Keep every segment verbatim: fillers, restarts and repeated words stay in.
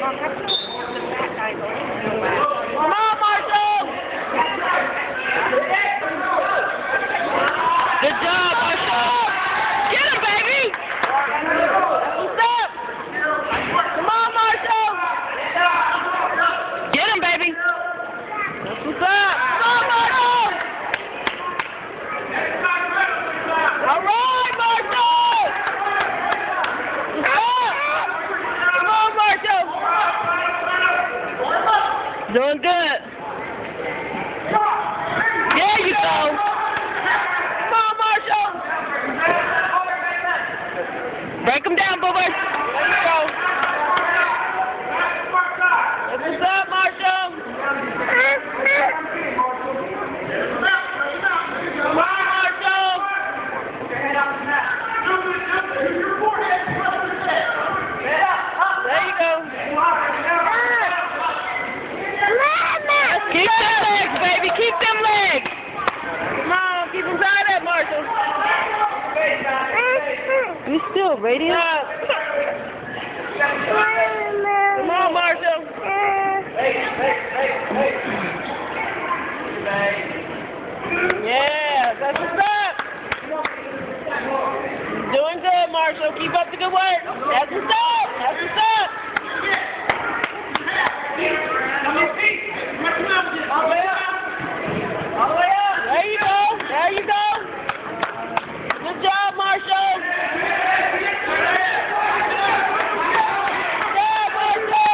Come on, Marshall! Good job, Marshall! Get him, baby! What's up? Come on, Marshall! Get him, baby! That's what's up! Come on, Marshall! All right, Marshall! What's up? Come on, Marshall! Doing good. There you go. Come on, Marshall. Break him down, boo-boo. There you go. What's up, Marshall? Come on, Marshall. There you go. Keep them legs, baby. Keep them legs. Come on, keep them tied up, Marshall. You still radiant? Come on, Marshall. Yeah, that's what's up. Doing good, Marshall. Keep up the good work. That's what's up. That's what's up. All the way up. All the way up. There you go. There you go. Good job, Marshall. Good job, Marshall.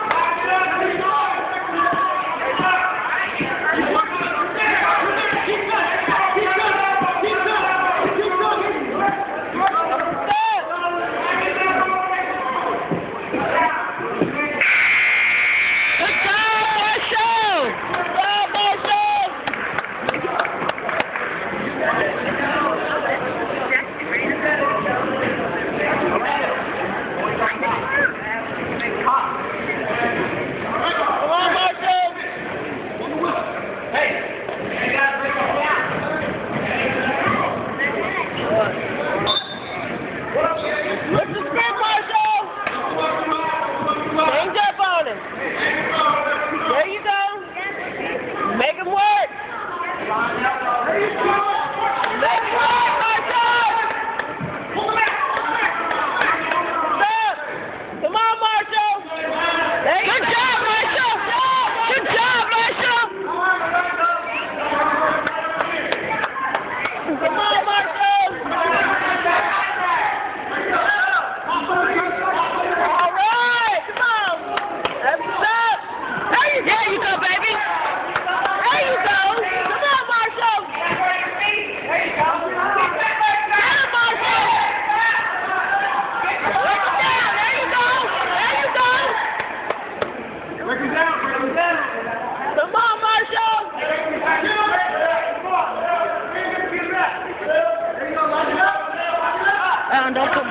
Um, don't put my...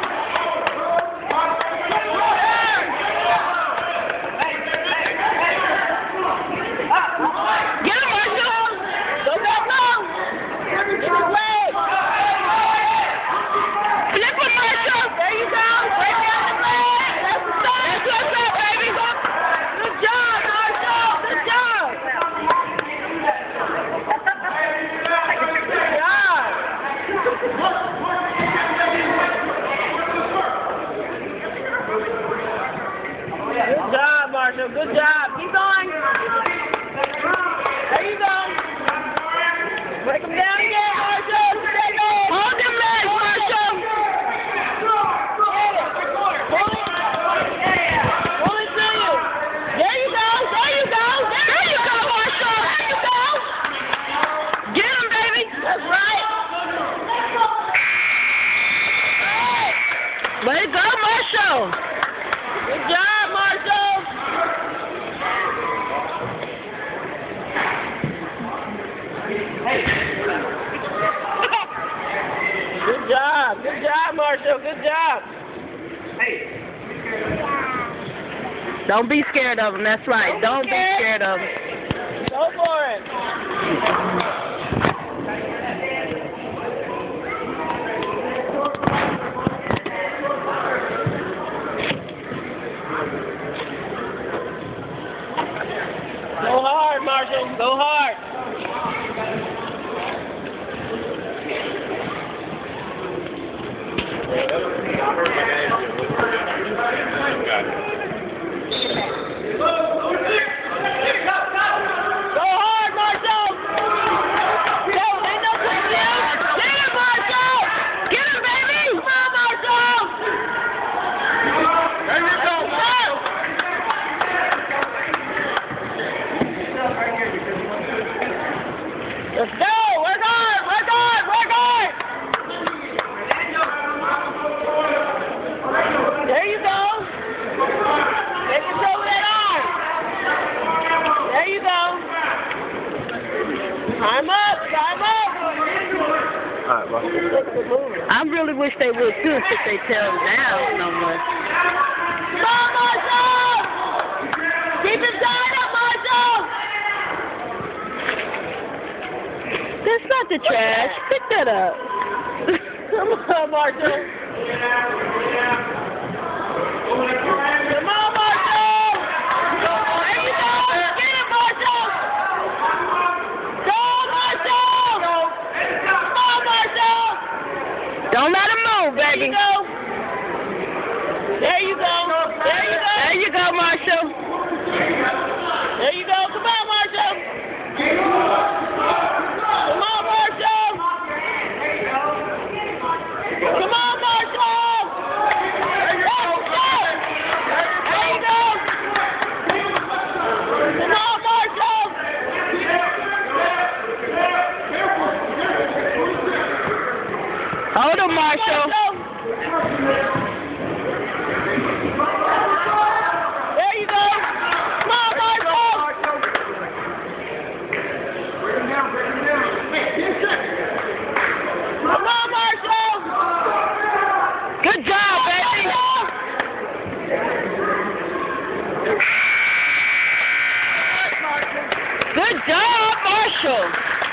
Get him, Marshall! Go back low! Get his leg! Flip him, Marshall! There you go! Break down the leg! That's what's up! That's what's up, baby! Good job, Marshall! Good job! Good job! Good job, Marshall. Good job. Keep going. There you go. Break them down again, Marshall. Hold them legs, Marshall. Pull it. Pull it to you. There you go. There you go. There you go, Marshall. There you go. Get him, baby. That's right. Way to go, Marshall. Good job, Marshall. Good job. Good job, Marshall. Good job. Don't be scared of him. That's right. Don't be scared of him. Go for it. Marshall. Go hard. Go hard, Marshall. Go, ain't no quick deal. Get him, Marshall. Get him, baby. Come on, Marshall. There you go, Marshall. Let's go. Work hard. Work hard. Work hard. There you go. Take control of that arm. There you go. Time up. Time up. All right, well. I really wish they would too if they tell them now so much. Come on, Marshall! Keep it tied up, Marshall! That's not the trash. Pick that up. Come on, Marshall. Come on, Marshall! There you go! Get it, Marshall! Go, Marshall! Come on, Marshall! Don't let him move, There baby. you go. There you go. There you go. There you go, Marshall. There you go. Come on, Marshall. Come on, Marshall. Come on, Marshall. There you go. There you go. Come on, Marshall. Hold him, Marshall. There you go. Come on, Marshall. Come on, Marshall. Good job, baby. Good job, Marshall.